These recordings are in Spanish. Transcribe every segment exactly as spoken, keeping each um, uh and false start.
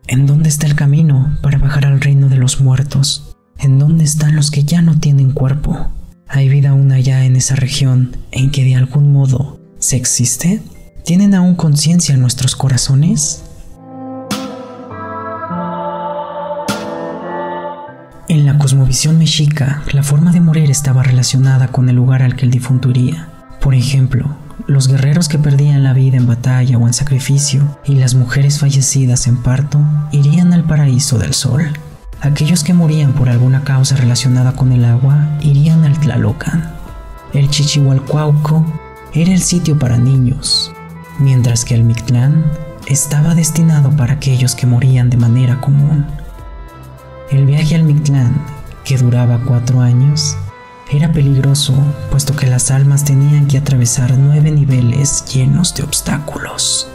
¿En dónde está el camino para bajar al reino de los muertos? ¿En dónde están los que ya no tienen cuerpo? ¿Hay vida aún allá en esa región en que de algún modo se existe? ¿Tienen aún conciencia nuestros corazones? En la cosmovisión mexica, la forma de morir estaba relacionada con el lugar al que el difunto iría. Por ejemplo, los guerreros que perdían la vida en batalla o en sacrificio y las mujeres fallecidas en parto irían al paraíso del sol. Aquellos que morían por alguna causa relacionada con el agua irían al Tlalocan. El Chichihualcuauco era el sitio para niños, mientras que el Mictlán estaba destinado para aquellos que morían de manera común. El viaje al Mictlán, que duraba cuatro años, era peligroso, puesto que las almas tenían que atravesar nueve niveles llenos de obstáculos.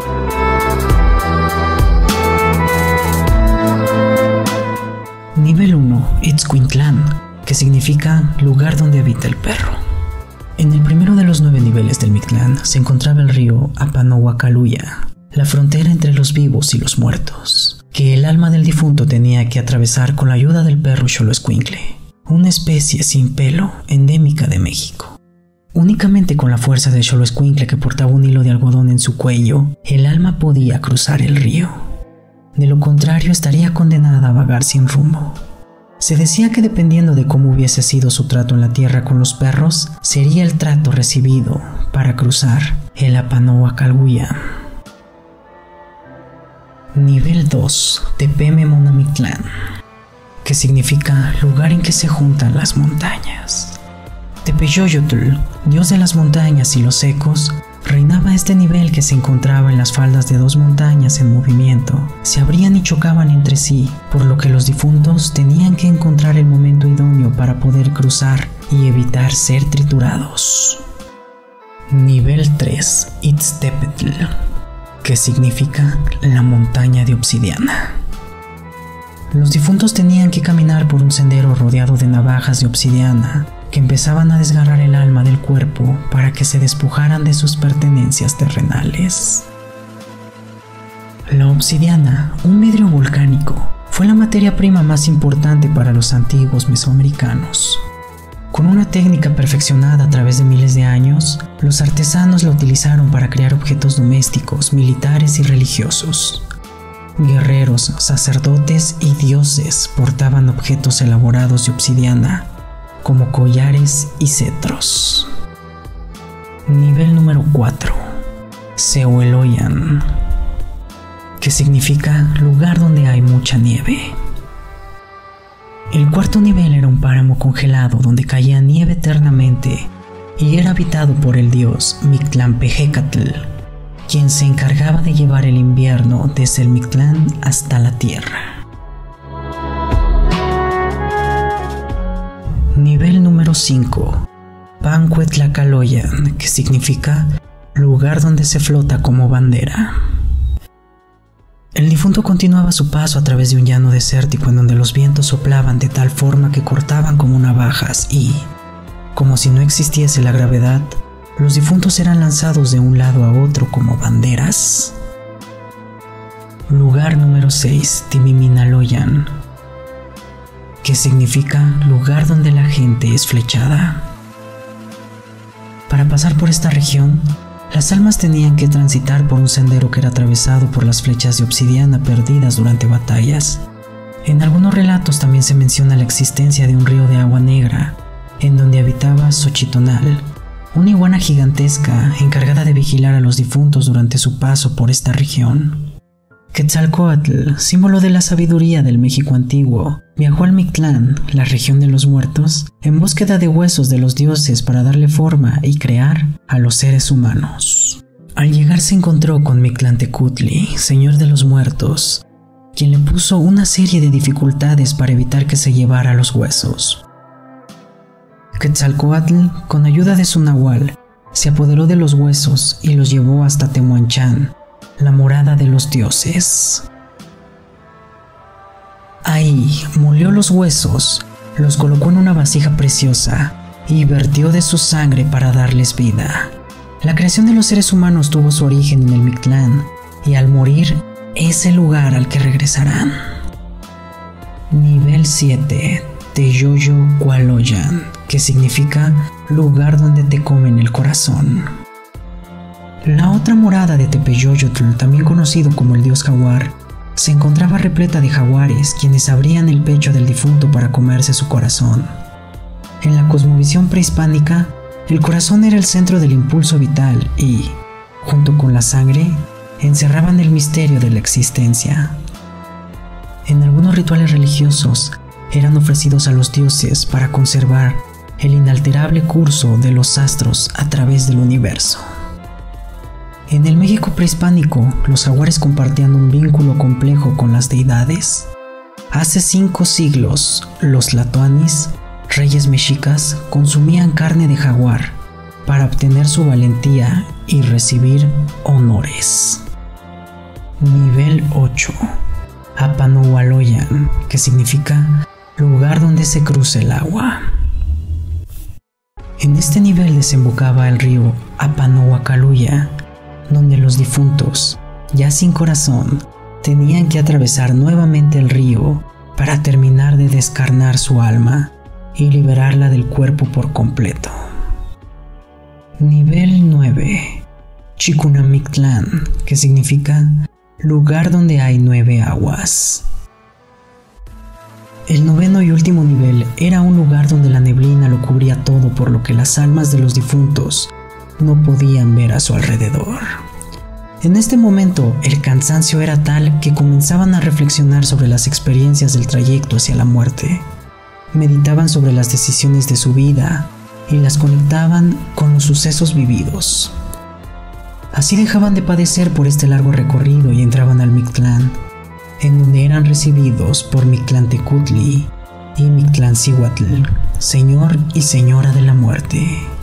Nivel uno, Itzcuintlán, que significa lugar donde habita el perro. En el primero de los nueve niveles del Mictlán se encontraba el río Apanohuacaluya, la frontera entre los vivos y los muertos, que el alma del difunto tenía que atravesar con la ayuda del perro Xoloescuincle, una especie sin pelo endémica de México. Únicamente con la fuerza de Xoloescuincle, que portaba un hilo de algodón en su cuello, el alma podía cruzar el río. De lo contrario, estaría condenada a vagar sin rumbo. Se decía que dependiendo de cómo hubiese sido su trato en la tierra con los perros, sería el trato recibido para cruzar el Apanohuacaluya. Nivel dos, Tepememonamictlán, que significa lugar en que se juntan las montañas. Tepeyoyotl, dios de las montañas y los ecos, reinaba este nivel, que se encontraba en las faldas de dos montañas en movimiento. Se abrían y chocaban entre sí, por lo que los difuntos tenían que encontrar el momento idóneo para poder cruzar y evitar ser triturados. Nivel tres, Itztepetl, que significa la montaña de obsidiana. Los difuntos tenían que caminar por un sendero rodeado de navajas de obsidiana que empezaban a desgarrar el alma del cuerpo para que se despojaran de sus pertenencias terrenales. La obsidiana, un vidrio volcánico, fue la materia prima más importante para los antiguos mesoamericanos. Con una técnica perfeccionada a través de miles de años, los artesanos la utilizaron para crear objetos domésticos, militares y religiosos. Guerreros, sacerdotes y dioses portaban objetos elaborados de obsidiana, como collares y cetros. Nivel número cuatro, Cehueloyan, que significa lugar donde hay mucha nieve. El cuarto nivel era un páramo congelado donde caía nieve eternamente y era habitado por el dios Mictlanpejecatl, quien se encargaba de llevar el invierno desde el Mictlán hasta la tierra. Nivel número cinco, Pancuetlacaloyan, que significa lugar donde se flota como bandera. El difunto continuaba su paso a través de un llano desértico en donde los vientos soplaban de tal forma que cortaban como navajas y, como si no existiese la gravedad, los difuntos eran lanzados de un lado a otro como banderas. Lugar número seis, Timiminaloyan, que significa lugar donde la gente es flechada. Para pasar por esta región, las almas tenían que transitar por un sendero que era atravesado por las flechas de obsidiana perdidas durante batallas. En algunos relatos también se menciona la existencia de un río de agua negra, en donde habitaba Xochitonal, una iguana gigantesca encargada de vigilar a los difuntos durante su paso por esta región. Quetzalcóatl, símbolo de la sabiduría del México antiguo, viajó al Mictlán, la región de los muertos, en búsqueda de huesos de los dioses para darle forma y crear a los seres humanos. Al llegar se encontró con Mictlantecutli, señor de los muertos, quien le puso una serie de dificultades para evitar que se llevara los huesos. Quetzalcóatl, con ayuda de su nahual, se apoderó de los huesos y los llevó hasta Temuanchán, la morada de los dioses. Ahí molió los huesos, los colocó en una vasija preciosa y vertió de su sangre para darles vida. La creación de los seres humanos tuvo su origen en el Mictlán y al morir es el lugar al que regresarán. Nivel siete, Teyoyo Kualoyan, que significa lugar donde te comen el corazón. La otra morada de Tepeyoyotl, también conocido como el dios jaguar, se encontraba repleta de jaguares quienes abrían el pecho del difunto para comerse su corazón. En la cosmovisión prehispánica, el corazón era el centro del impulso vital y, junto con la sangre, encerraban el misterio de la existencia. En algunos rituales religiosos, eran ofrecidos a los dioses para conservar el inalterable curso de los astros a través del universo. En el México prehispánico, los jaguares compartían un vínculo complejo con las deidades. Hace cinco siglos, los tlatoanis, reyes mexicas, consumían carne de jaguar para obtener su valentía y recibir honores. Nivel ocho. Apanuwaloyan, que significa lugar donde se cruza el agua. En este nivel desembocaba el río Apanuwacaluya, donde los difuntos, ya sin corazón, tenían que atravesar nuevamente el río para terminar de descarnar su alma y liberarla del cuerpo por completo. Nivel nueve. Chikunamictlán, que significa lugar donde hay nueve aguas. El noveno y último nivel era un lugar donde la neblina lo cubría todo, por lo que las almas de los difuntos no podían ver a su alrededor. En este momento, el cansancio era tal que comenzaban a reflexionar sobre las experiencias del trayecto hacia la muerte. Meditaban sobre las decisiones de su vida y las conectaban con los sucesos vividos. Así dejaban de padecer por este largo recorrido y entraban al Mictlán, en donde eran recibidos por Mictlantecutli y Mictlancíhuatl, señor y señora de la muerte.